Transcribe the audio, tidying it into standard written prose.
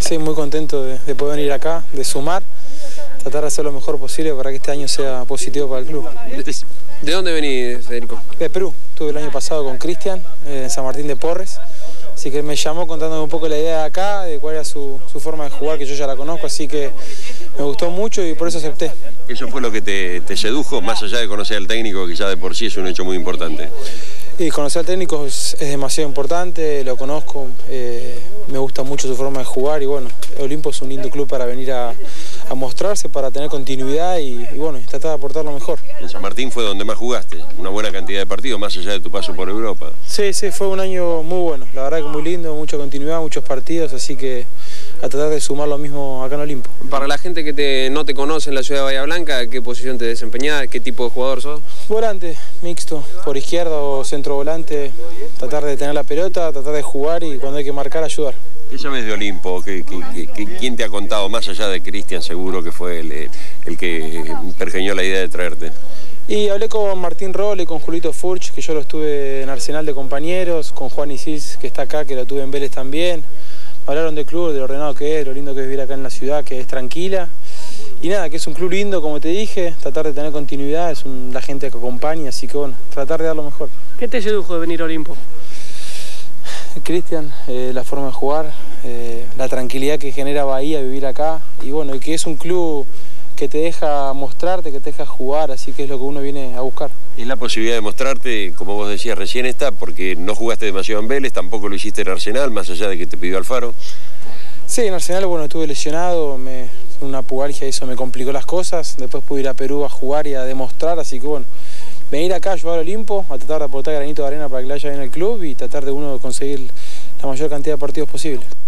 Sí, muy contento de poder venir acá, de sumar, tratar de hacer lo mejor posible para que este año sea positivo para el club. ¿De dónde venís, Federico? De Perú, estuve el año pasado con Cristian en San Martín de Porres, así que me llamó contándome un poco la idea de acá, de cuál era su forma de jugar, que yo ya la conozco, así que me gustó mucho y por eso acepté. ¿Eso fue lo que te sedujo, más allá de conocer al técnico, que ya de por sí es un hecho muy importante? Y conocer al técnico es demasiado importante, lo conozco, me gusta mucho su forma de jugar y bueno, Olimpo es un lindo club para venir a mostrarse, para tener continuidad y bueno, tratar de aportar lo mejor. En San Martín fue donde más jugaste, una buena cantidad de partidos, más allá de tu paso por Europa. Sí, fue un año muy bueno, la verdad que muy lindo, mucha continuidad, muchos partidos, así que a tratar de sumar lo mismo acá en Olimpo. Para la gente que no te conoce en la ciudad de Bahía Blanca, ¿qué posición te desempeñás? ¿Qué tipo de jugador sos? Volante, mixto, por izquierda o centro volante, tratar de tener la pelota, tratar de jugar y cuando hay que marcar, ayudar. ¿Qué sabes de Olimpo? ¿Quién te ha contado, más allá de Cristian, seguro que fue el que pergeñó la idea de traerte? Y hablé con Martín Rolle, con Julito Furch, que yo lo estuve en Arsenal de compañeros, con Juan Isis, que está acá, que lo tuve en Vélez también. Hablaron del club, de lo ordenado que es, lo lindo que es vivir acá en la ciudad, que es tranquila. Y nada, que es un club lindo, como te dije, tratar de tener continuidad, es la gente que acompaña, así que bueno, tratar de dar lo mejor. ¿Qué te sedujo de venir a Olimpo? Cristian, la forma de jugar, la tranquilidad que genera Bahía vivir acá y bueno, y que es un club que te deja mostrarte, que te deja jugar, así que es lo que uno viene a buscar. Es la posibilidad de mostrarte, como vos decías recién está, porque no jugaste demasiado en Vélez, tampoco lo hiciste en Arsenal, más allá de que te pidió Alfaro. Sí, en Arsenal, bueno, estuve lesionado, una pubalgia, eso me complicó las cosas, después pude ir a Perú a jugar y a demostrar, así que bueno, venir acá a ayudar a Olimpo, a tratar de aportar granito de arena para que le vaya bien al club y tratar de conseguir la mayor cantidad de partidos posible.